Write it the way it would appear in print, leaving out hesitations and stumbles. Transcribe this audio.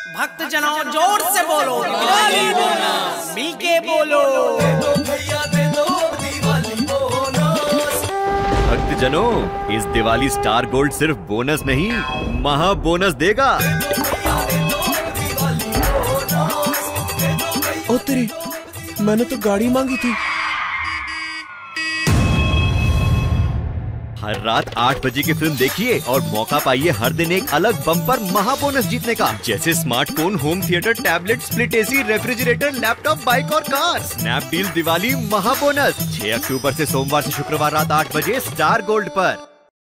भक्त जनों जोर से बोलो दिवाली बोनस, मिलके बोलो भैया दे दो दिवाली बोनस। भक्त जनों, इस दिवाली स्टार गोल्ड सिर्फ बोनस नहीं, महा बोनस देगा। ओ तेरी, मैंने तो गाड़ी मांगी थी। हर रात 8 बजे की फिल्म देखिए और मौका पाइए हर दिन एक अलग बम्पर महा बोनस जीतने का, जैसे smartphone, home theatre, tablet, split AC, refrigerator, laptop, bike और कार। स्नैपडील दिवाली महा बोनस 6 अक्टूबर से सोमवार से शुक्रवार रात 8 बजे स्टार गोल्ड पर।